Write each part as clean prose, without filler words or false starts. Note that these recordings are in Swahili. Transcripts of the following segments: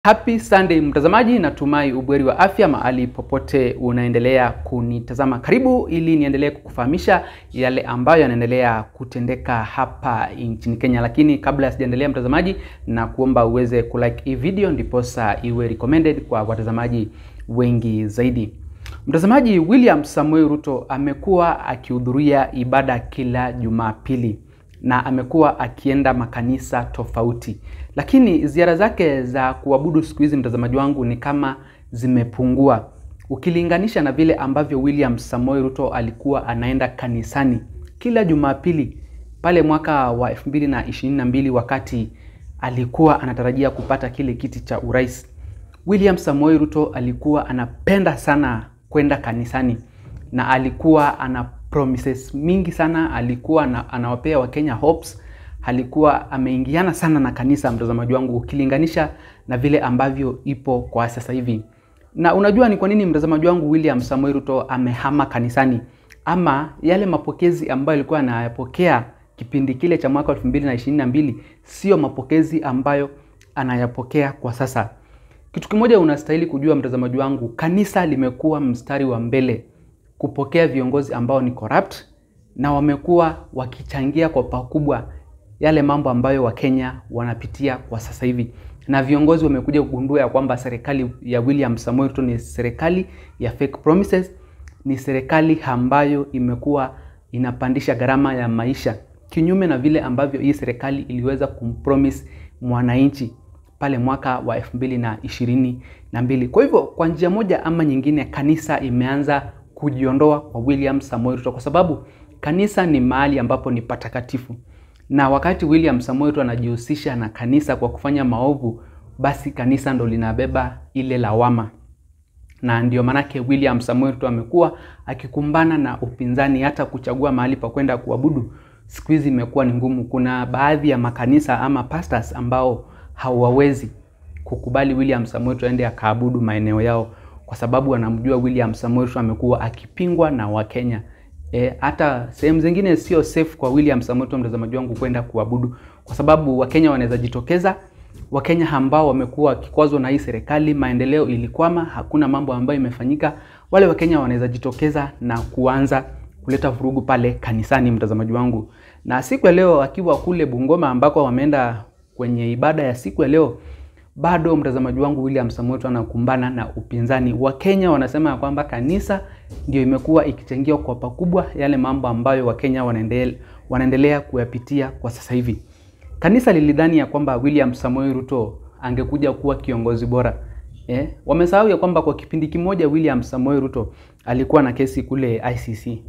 Happy Sunday mtazamaji, natumai ubweri wa afya mahali popote unaendelea kunitazama. Karibu ili niendelee kukufahamisha yale ambayo yanaendelea kutendeka hapa nchini Kenya. Lakini kabla sijaendelea mtazamaji, na kuomba uweze kulike hii video ndiposa iwe recommended kwa watazamaji wengi zaidi. Mtazamaji, William Samoei Ruto amekuwa akihudhuria ibada kila Jumapili na amekuwa akienda makanisa tofauti. Lakini ziara zake za kuabudu siku hizi mtazamaji wangu ni kama zimepungua. Ukilinganisha na vile ambavyo William Samoei Ruto alikuwa anaenda kanisani kila Jumapili pale mwaka wa 2022 wakati alikuwa anatarajia kupata kile kiti cha urais. William Samoei Ruto alikuwa anapenda sana kwenda kanisani na alikuwa ana promises mingi sana, alikuwa anawapea Wakenya hopes, alikuwa ameingiana sana na kanisa mtazamaji wangu ukilinganisha na vile ambavyo ipo kwa sasa hivi. Na unajua ni kwa nini mtazamaji wangu William Samoei Ruto amehama kanisani, ama yale mapokezi ambayo alikuwa anayapokea kipindi kile cha mwaka 2022 sio mapokezi ambayo anayapokea kwa sasa. Kitu kimoja unastahili kujua mtazamaji wangu, kanisa limekuwa mstari wa mbele kupokea viongozi ambao ni corrupt na wamekuwa wakichangia kwa pakubwa yale mambo ambayo Wakenya wanapitia kwa sasa hivi. Na viongozi wamekuja kugundua ya kwamba serikali ya William Samoei Ruto ni serikali ya fake promises, ni serikali ambayo imekuwa inapandisha gharama ya maisha kinyume na vile ambavyo hii serikali iliweza kumpromise mwananchi pale mwaka wa 2022. Kwa hivyo kwa njia moja ama nyingine kanisa imeanza kujiondoa kwa William Samoei Ruto, kwa sababu kanisa ni mahali ambapo ni patakatifu. Na wakati William Samoei Ruto anajihusisha na kanisa kwa kufanya maovu, basi kanisa ndo linabeba ile lawama. Na ndio manake William Samoei Ruto amekuwa akikumbana na upinzani, hata kuchagua mahali pa kwenda kuabudu siku hizi imekuwa ni ngumu. Kuna baadhi ya makanisa ama pastors ambao hawawezi kukubali William Samoei Ruto aende akaabudu maeneo yao, kwa sababu wanamjua William Samoei Ruto amekuwa akipingwa na Wakenya. Hata sehemu zingine sio safe kwa William Samoei Ruto mtazamaji wangu kwenda kuabudu, kwa sababu Wakenya wanaweza jitokeza. Wakenya ambao wamekuwa kikwazwa na hii serikali, maendeleo ilikwama, hakuna mambo ambayo imefanyika, wale Wakenya wanaweza jitokeza na kuanza kuleta vurugu pale kanisani mtazamaji wangu. Na siku ya leo akiwa kule Bungoma ambako wameenda kwenye ibada ya siku ya leo, bado mtazamaji wangu William Samoei Ruto anakumbana na upinzani. Wakenya wanasema kwamba kanisa ndio imekuwa ikichangia kwa pakubwa yale mambo ambayo Wakenya wanaendelea kuyapitia kwa sasa hivi. Kanisa lilidhani ya kwamba William Samoei Ruto angekuja kuwa kiongozi bora. Wamesahau ya kwamba kwa kipindi kimoja William Samoei Ruto alikuwa na kesi kule ICC.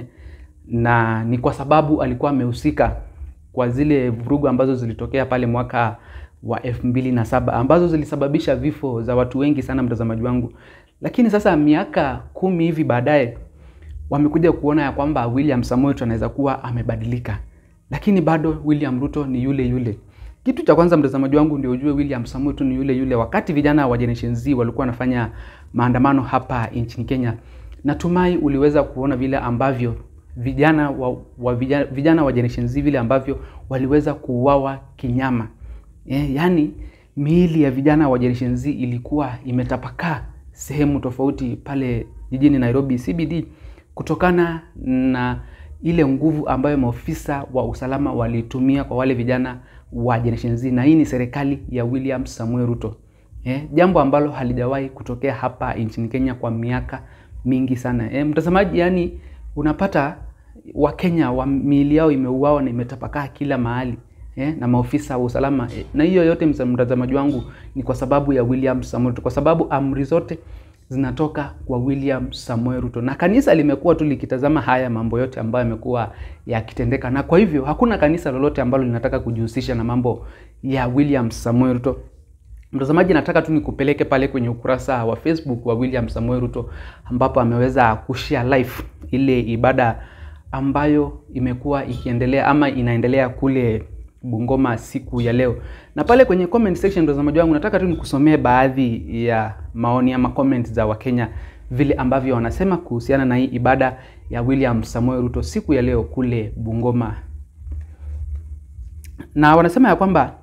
Na ni kwa sababu alikuwa amehusika kwa zile vurugu ambazo zilitokea pale mwaka wa 2007 ambazo zilisababisha vifo za watu wengi sana mtazamaji wangu. Lakini sasa miaka 10 hivi baadaye wamekuja kuona ya kwamba William Samoei Ruto anaweza kuwa amebadilika, lakini bado William Ruto ni yule yule. Kitu cha kwanza mtazamaji wangu ndio ujue William Samoei Ruto ni yule yule. Wakati vijana wa Generation Z walikuwa wanafanya maandamano hapa nchini Kenya, natumai uliweza kuona vile ambavyo vijana wa Generation Z vile ambavyo waliweza kuuawa kinyama. Yani miili ya vijana wa Generation Z ilikuwa imetapakaa sehemu tofauti pale jijini Nairobi CBD, kutokana na ile nguvu ambayo maofisa wa usalama walitumia kwa wale vijana wa Generation Z. Na hii ni serikali ya William Samoei Ruto. Jambo ambalo halijawahi kutokea hapa nchini Kenya kwa miaka mingi sana. Mtazamaji, yani unapata Wakenya wa miili yao imeuawa na imetapakaa kila mahali na maofisa wa usalama. Na hiyo yote mtazamaji wangu ni kwa sababu ya William Samoei Ruto, kwa sababu amri zote zinatoka kwa William Samoei Ruto. Na kanisa limekuwa tu likitazama haya mambo yote ambayo yamekuwa yakitendeka, na kwa hivyo hakuna kanisa lolote ambalo linataka kujihusisha na mambo ya William Samoei Ruto. Mtazamaji, nataka tu nikupeleke pale kwenye ukurasa wa Facebook wa William Samoei Ruto ambapo ameweza kushare live ile ibada ambayo imekuwa ikiendelea ama inaendelea kule Bungoma siku ya leo. Na pale kwenye comment section mtazamaji wangu nataka tu nikusomee baadhi ya maoni ama comments za Wakenya vile ambavyo wanasema kuhusiana na hii ibada ya William Samoei Ruto siku ya leo kule Bungoma. Na wanasema ya kwamba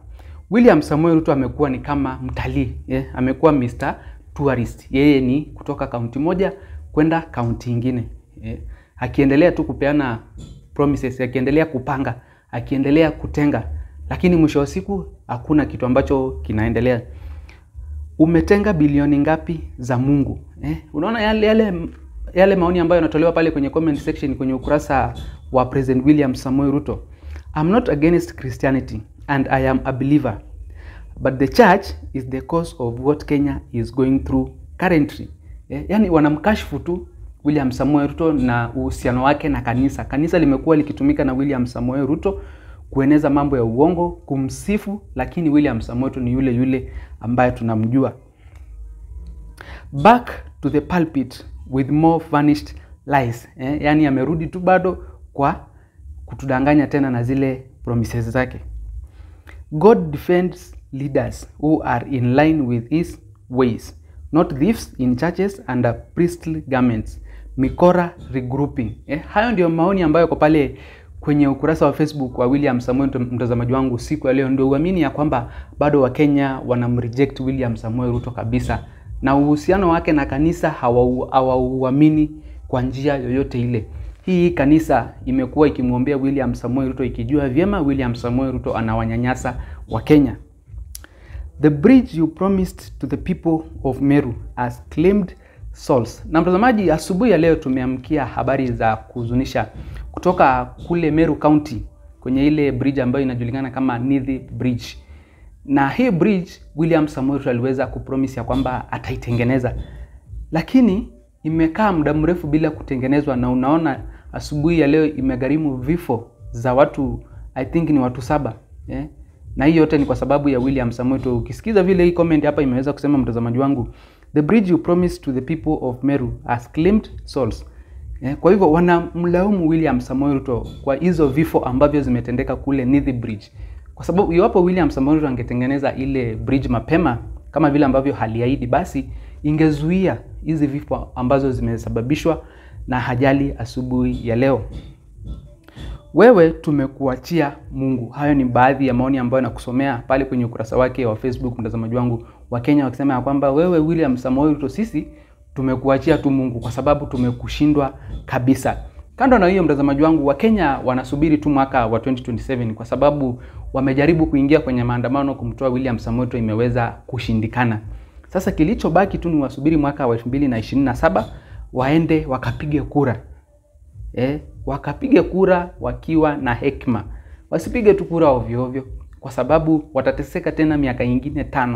William Samoei Ruto amekuwa ni kama mtalii, amekuwa Mr. Tourist. Yeye ni kutoka kaunti moja kwenda kaunti nyingine. Akiendelea tu kupeana promises, akiendelea kupanga, akiendelea kutenga, lakini mwisho wa siku hakuna kitu ambacho kinaendelea. Umetenga bilioni ngapi za Mungu? Unaona yale maoni ambayo yanatolewa pale kwenye comment section kwenye ukurasa wa President William Samoei Ruto. I'm not against Christianity and I am a believer, but the church is the cause of what Kenya is going through currently. Yani wanamkashifu tu William Samoei Ruto na uhusiano wake na kanisa. Kanisa limekuwa likitumika na William Samoei Ruto kueneza mambo ya uongo, kumsifu, lakini William Samoei Ruto ni yule yule ambaye tunamjua. Back to the pulpit with more vanished lies. Yani amerudi tu bado kwa kutudanganya tena na zile promises zake. God defends leaders who are in line with his ways, not thieves in churches and priestly garments. Mikora regrouping. Hayo ndio maoni ambayo kwa pale kwenye ukurasa wa Facebook wa William Samoei Ruto, mtazamaji wangu, siku ya leo. Ndio uamini ya kwamba bado Wakenya wanamreject William Samoei Ruto kabisa, na uhusiano wake na kanisa hawauamini kwa njia yoyote ile. Hii kanisa imekuwa ikimwombea William Samoei Ruto ikijua vyema William Samoei Ruto anawanyanyasa wa Kenya. The bridge you promised to the people of Meru has claimed souls. Na mtazamaji, asubuhi ya leo tumeamkia habari za kuhuzunisha kutoka kule Meru County kwenye ile bridge ambayo inajulikana kama Nithi Bridge. Na hii bridge William Samoei Ruto aliweza kupromise ya kwamba ataitengeneza, lakini imekaa muda mrefu bila kutengenezwa, na unaona asubuhi ya leo imegharimu vifo za watu, I think ni watu 7. Na hii yote ni kwa sababu ya William Samoei Ruto. Ukisikiza vile hii comment hapa imeweza kusema, mtazamaji wangu, the bridge you promised to the people of Meru has claimed souls. Kwa hivyo wanamlaumu William Samoei Ruto kwa hizo vifo ambavyo zimetendeka kule Nithi Bridge. Kwa sababu iwapo William Samoei Ruto angetengeneza ile bridge mapema kama vile ambavyo haliahidi, basi ingezuia hizi vifo ambazo zimesababishwa na ajali asubuhi ya leo. Wewe tumekuachia Mungu. Hayo ni baadhi ya maoni ambayo nakusomea pale kwenye ukurasa wake wa Facebook, mtazamaji wangu. Wakenya wakisema ya kwamba wewe William Samoei Ruto, sisi tumekuachia tu Mungu kwa sababu tumekushindwa kabisa. Kando na hiyo, mtazamaji wangu, Wakenya wanasubiri tu mwaka wa 2027 kwa sababu wamejaribu kuingia kwenye maandamano kumtoa William Samoei Ruto, imeweza kushindikana. Sasa kilichobaki tu ni wasubiri mwaka wa 2027 waende wakapige kura. Wakapige kura wakiwa na hekima. Wasipige tu kura ovyo ovyo, kwa sababu watateseka tena miaka mingine 5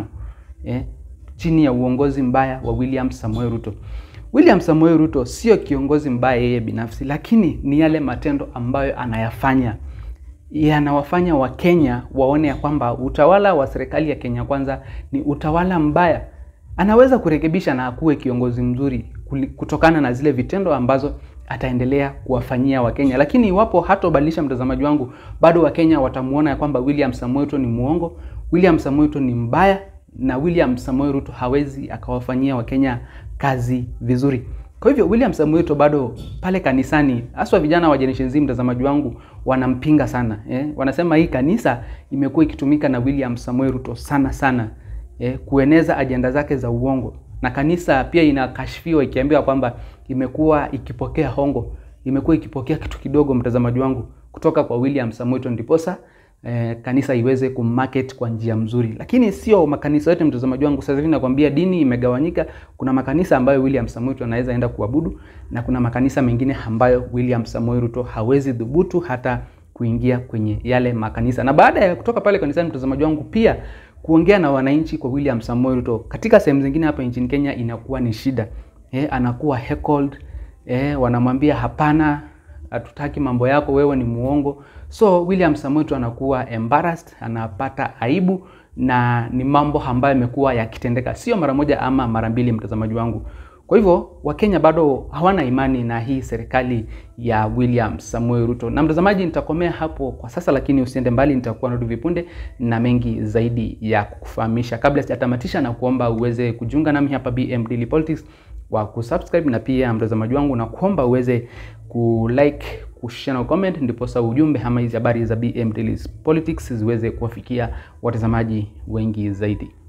chini ya uongozi mbaya wa William Samoei Ruto. William Samoei Ruto sio kiongozi mbaya yeye binafsi, lakini ni yale matendo ambayo anayafanya yanawafanya Wakenya waone ya kwamba utawala wa serikali ya Kenya Kwanza ni utawala mbaya. Anaweza kurekebisha na akuwe kiongozi mzuri kutokana na zile vitendo ambazo ataendelea kuwafanyia Wakenya. Lakini iwapo hatobadilisha, mtazamaji wangu, bado Wakenya watamuona ya kwamba William Samoei Ruto ni muongo, William Samoei Ruto ni mbaya, na William Samoei Ruto hawezi akawafanyia Wakenya kazi vizuri. Kwa hivyo William Samoei Ruto bado pale kanisani, haswa vijana wa Generation Z, mtazamaji wangu, wanampinga sana. Wanasema hii kanisa imekuwa ikitumika na William Samoei Ruto sana kueneza ajenda zake za uongo. Na kanisa pia inakashifiwa ikiambiwa kwamba imekuwa ikipokea hongo, imekuwa ikipokea kitu kidogo, mtazamaji wangu, kutoka kwa William Samoei Ruto ndiposa kanisa iweze kumarket kwa njia mzuri. Lakini sio makanisa yote, mtazamaji wangu. Sasa hivi nakwambia dini imegawanyika. Kuna makanisa ambayo William Samoei Ruto anaweza enda kuabudu, na kuna makanisa mengine ambayo William Samoei Ruto hawezi dhubutu hata kuingia kwenye yale makanisa. Na baada ya kutoka pale kanisani, mtazamaji wangu, pia kuongea na wananchi kwa William Samoei Ruto katika sehemu zingine hapa nchini Kenya inakuwa ni shida. Anakuwa heckled. Wanamwambia hapana, hatutaki mambo yako, wewe ni muongo. So William Samoei Ruto anakuwa embarrassed, anapata aibu, na ni mambo ambayo yamekuwa yakitendeka sio mara moja ama mara mbili, mtazamaji wangu. Kwa hivyo Wakenya bado hawana imani na hii serikali ya William Samoei Ruto. Na mtazamaji, nitakomea hapo kwa sasa, lakini usiende mbali, nitakuwa narudi vipunde na mengi zaidi ya kukufahamisha. Kabla sijatamatisha, na kuomba uweze kujiunga nami hapa BM Daily Politics kwa kusubscribe, na pia mtazamaji wangu na kuomba uweze kulike, kushare na comment, ndipo sa ujumbe ama hizi habari za BM Daily Politics ziweze kuwafikia watazamaji wengi zaidi.